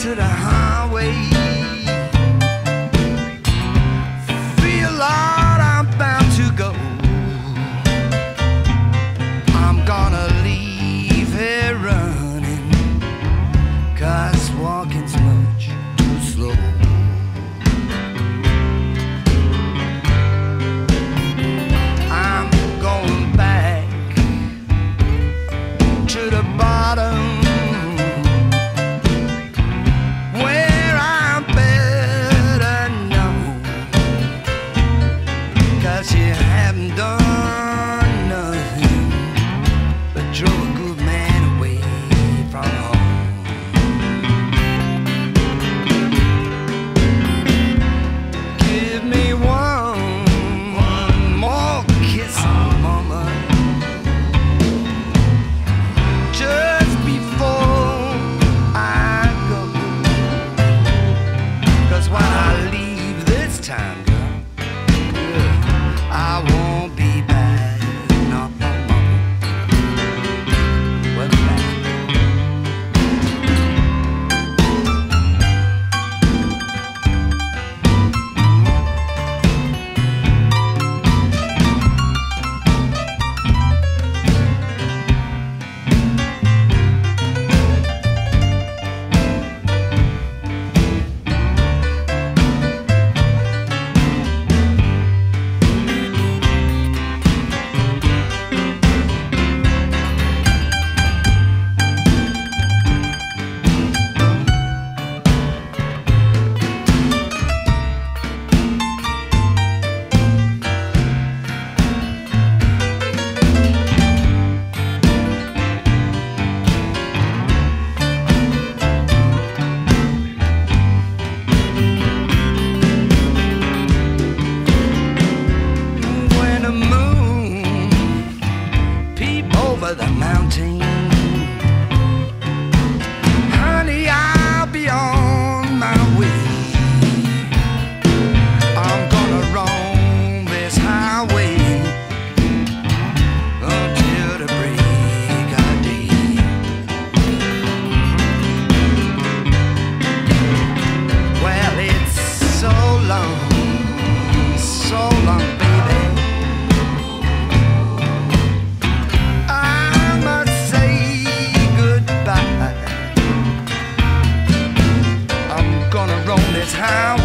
to the highway. Feel like I'm bound to go. I'm gonna leave here running, 'cause walking's much too slow. I'm going back to the bottom, where I'm better known, 'cause you haven't done nothing but drove a good man away from home. Give me one more kiss, mama, just before I go, 'cause when I leave this time, girl, I won't be back no more. Welcome back. Over the mountain, honey, I'll be on my way. I'm gonna roam this highway until the break of day. Well, it's so long, baby. How